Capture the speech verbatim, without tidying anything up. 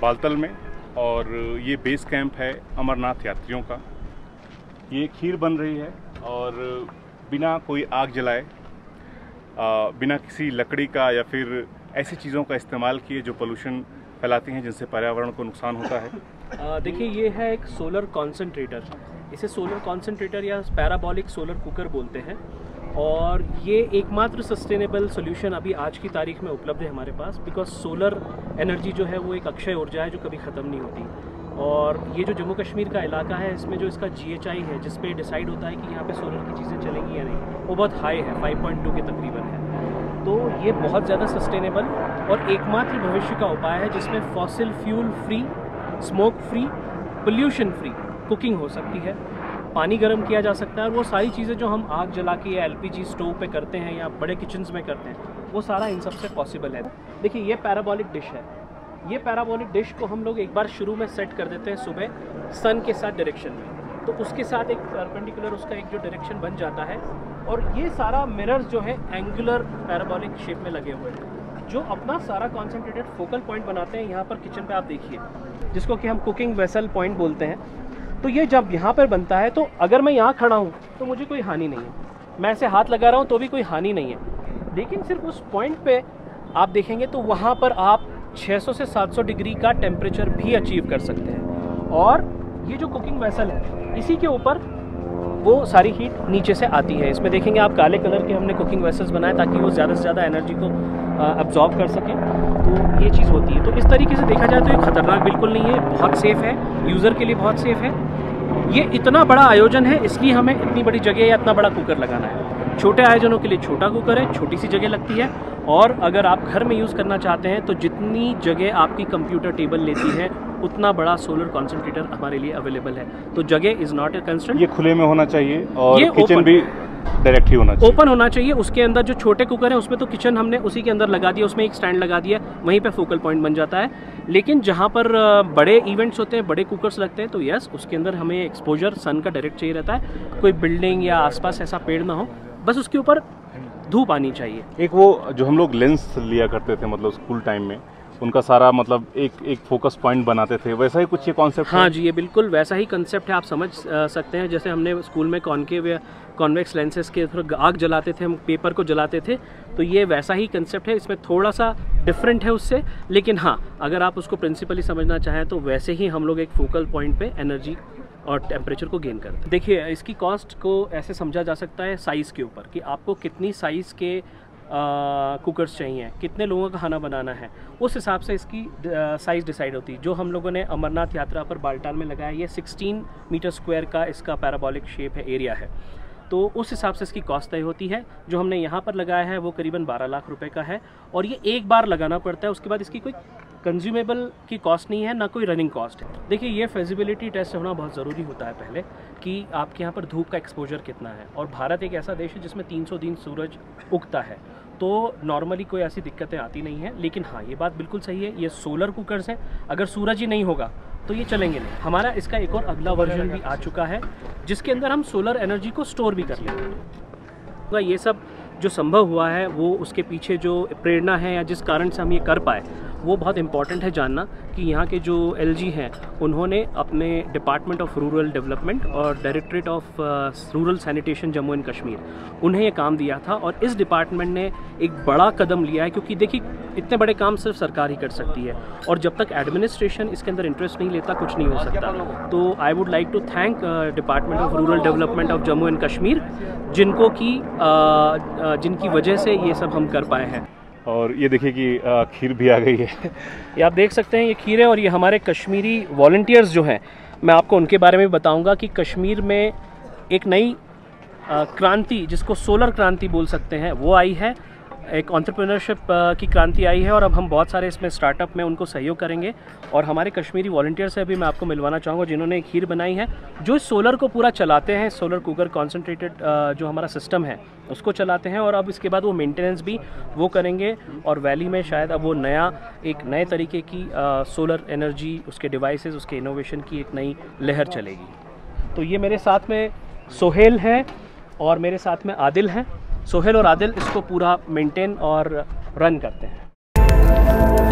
बालतल में, और ये बेस कैंप है अमरनाथ यात्रियों का। ये खीर बन रही है और बिना कोई आग जलाए, बिना किसी लकड़ी का या फिर ऐसी चीज़ों का इस्तेमाल किए जो पोल्यूशन फैलाती हैं, जिनसे पर्यावरण को नुकसान होता है। देखिए, ये है एक सोलर कॉन्सेंट्रेटर। इसे सोलर कॉन्सेंट्रेटर या पैराबोलिक सोलर कुकर बोलते हैं, और ये एकमात्र सस्टेनेबल सोल्यूशन अभी आज की तारीख में उपलब्ध है हमारे पास, बिकॉज सोलर एनर्जी जो है वो एक अक्षय ऊर्जा है जो कभी ख़त्म नहीं होती। और ये जो जम्मू कश्मीर का इलाका है, इसमें जो इसका जी एच आई है, जिस पे डिसाइड होता है कि यहाँ पे सोलर की चीज़ें चलेंगी या नहीं, वो बहुत हाई है, फाइव पॉइंट टू के तकरीबन है। तो ये बहुत ज़्यादा सस्टेनेबल और एकमात्र भविष्य का उपाय है जिसमें fossil fuel free, smoke free, pollution free cooking हो सकती है, पानी गर्म किया जा सकता है, और वो सारी चीज़ें जो हम आग जला के या एल पी जी स्टोव पे करते हैं या बड़े किचन्स में करते हैं, वो सारा इन सबसे पॉसिबल है। देखिए, ये पैराबोलिक डिश है। ये पैराबोलिक डिश को हम लोग एक बार शुरू में सेट कर देते हैं सुबह सन के साथ डायरेक्शन में, तो उसके साथ एक परपेंडिकुलर उसका एक जो डायरेक्शन बन जाता है, और ये सारा मिरर्स जो है एंगुलर पैराबोलिक शेप में लगे हुए हैं, जो अपना सारा कॉन्सेंट्रेटेड फोकल पॉइंट बनाते हैं। यहाँ पर किचन पे आप देखिए, जिसको कि हम कुकिंग वेसल पॉइंट बोलते हैं। तो ये जब यहाँ पर बनता है, तो अगर मैं यहाँ खड़ा हूँ तो मुझे कोई हानि नहीं है, मैं ऐसे हाथ लगा रहा हूँ तो भी कोई हानि नहीं है। लेकिन सिर्फ उस पॉइंट पे आप देखेंगे तो वहाँ पर आप छह सौ से सात सौ डिग्री का टेम्परेचर भी अचीव कर सकते हैं। और ये जो कुकिंग वेसल है, इसी के ऊपर वो सारी हीट नीचे से आती है। इसमें देखेंगे आप काले कलर के हमने कुकिंग वेसल्स बनाए ताकि वो ज़्यादा से ज़्यादा एनर्जी को अब्जॉर्ब कर सके। तो ये चीज़ होती है। तो इस तरीके से देखा जाए तो ये ख़तरनाक बिल्कुल नहीं है, बहुत सेफ़ है, यूज़र के लिए बहुत सेफ़ है। ये इतना बड़ा आयोजन है, इसलिए हमें इतनी बड़ी जगह या इतना बड़ा कुकर लगाना है। छोटे आयोजनों के लिए छोटा कुकर है, छोटी सी जगह लगती है, और अगर आप घर में यूज़ करना चाहते हैं तो जितनी जगह आपकी कंप्यूटर टेबल लेती है उतना बड़ा सोलर कॉन्सेंट्रेटर हमारे लिए अवेलेबल है। तो जगह इज़ नॉट ए कंस्ट्रेंट। ये खुले में होना चाहिए और किचन भी डायरेक्ट ही होना चाहिए, ओपन होना चाहिए। उसके अंदर जो छोटे कुकर है उसमें तो किचन हमने उसी के अंदर लगा दिया, उसमें एक स्टैंड लगा दिया, वहीं पे फोकल पॉइंट बन जाता है। लेकिन जहाँ पर बड़े इवेंट्स होते हैं, बड़े कुकर्स लगते हैं, तो यस, उसके अंदर हमें एक्सपोजर सन का डायरेक्ट चाहिए रहता है। कोई बिल्डिंग या आसपास ऐसा पेड़ ना हो, बस उसके ऊपर धूप आनी चाहिए। एक वो जो हम लोग लेंस लिया करते थे, मतलब स्कूल टाइम में, उनका सारा मतलब एक एक फोकस पॉइंट बनाते थे, वैसा ही कुछ ये कॉन्सेप्ट? हाँ जी, ये बिल्कुल वैसा ही कंसेप्ट है। आप समझ आ, सकते हैं, जैसे हमने स्कूल में कॉनकेव या कॉन्वेक्स लेंसेज के थ्रू आग जलाते थे, हम पेपर को जलाते थे, तो ये वैसा ही कंसेप्ट है। इसमें थोड़ा सा डिफरेंट है उससे, लेकिन हाँ, अगर आप उसको प्रिंसिपली समझना चाहें तो वैसे ही हम लोग एक फोकल पॉइंट पे एनर्जी और टेम्परेचर को गेन करते हैं। देखिए, इसकी कॉस्ट को ऐसे समझा जा सकता है साइज़ के ऊपर, कि आपको कितनी साइज़ के कुकर्स चाहिए, कितने लोगों का खाना बनाना है, उस हिसाब से इसकी साइज़ डिसाइड होती है। जो हम लोगों ने अमरनाथ यात्रा पर बालटाल में लगाया, ये सोलह मीटर स्क्वायर का इसका पैराबोलिक शेप है, एरिया है, तो उस हिसाब से इसकी कॉस्ट तय होती है। जो हमने यहाँ पर लगाया है वो करीबन बारह लाख रुपए का है, और ये एक बार लगाना पड़ता है, उसके बाद इसकी कोई कंज्यूमेबल की कॉस्ट नहीं है, ना कोई रनिंग कॉस्ट है। देखिए, ये फिजिबिलिटी टेस्ट होना बहुत ज़रूरी होता है पहले, कि आपके यहाँ पर धूप का एक्सपोजर कितना है, और भारत एक ऐसा देश है जिसमें तीन सौ दिन सूरज उगता है, तो नॉर्मली कोई ऐसी दिक्कतें आती नहीं हैं। लेकिन हाँ, ये बात बिल्कुल सही है, ये सोलर कुकर्स हैं, अगर सूरज ही नहीं होगा तो ये चलेंगे नहीं। हमारा इसका एक और अगला वर्जन भी आ चुका है, जिसके अंदर हम सोलर एनर्जी को स्टोर भी कर लेंगे। ये सब जो संभव हुआ है, वो उसके पीछे जो प्रेरणा है या जिस कारण से हम ये कर पाए, वो बहुत इंपॉर्टेंट है जानना, कि यहाँ के जो एल जी हैं, उन्होंने अपने डिपार्टमेंट ऑफ रूरल डेवलपमेंट और directorate of rural sanitation Jammu and Kashmir, उन्हें ये काम दिया था, और इस डिपार्टमेंट ने एक बड़ा कदम लिया है, क्योंकि देखिए, इतने बड़े काम सिर्फ सरकार ही कर सकती है, और जब तक एडमिनिस्ट्रेशन इसके अंदर इंटरेस्ट नहीं लेता, कुछ नहीं हो सकता। तो I would like to thank department of rural development of Jammu and Kashmir, जिनको की जिनकी वजह से ये सब हम कर पाए हैं। और ये देखिए कि खीर भी आ गई है। ये आप देख सकते हैं, ये खीर है, और ये हमारे कश्मीरी वॉलंटियर्स जो हैं, मैं आपको उनके बारे में बताऊंगा कि कश्मीर में एक नई क्रांति, जिसको सोलर क्रांति बोल सकते हैं, वो आई है। एक एंटरप्रेन्योरशिप की क्रांति आई है, और अब हम बहुत सारे इसमें स्टार्टअप में उनको सहयोग करेंगे। और हमारे कश्मीरी वॉलंटियर से भी मैं आपको मिलवाना चाहूँगा, जिन्होंने खीर बनाई है, जो इस सोलर को पूरा चलाते हैं, सोलर कुकर कॉन्सेंट्रेटेड जो हमारा सिस्टम है उसको चलाते हैं, और अब इसके बाद वो मेंटेनेंस भी वो करेंगे, और वैली में शायद अब वो नया एक नए तरीके की आ, सोलर एनर्जी, उसके डिवाइसेस, उसके इनोवेशन की एक नई लहर चलेगी। तो ये मेरे साथ में सोहेल है और मेरे साथ में आदिल हैं। सोहेल और आदिल इसको पूरा मेंटेन और रन करते हैं।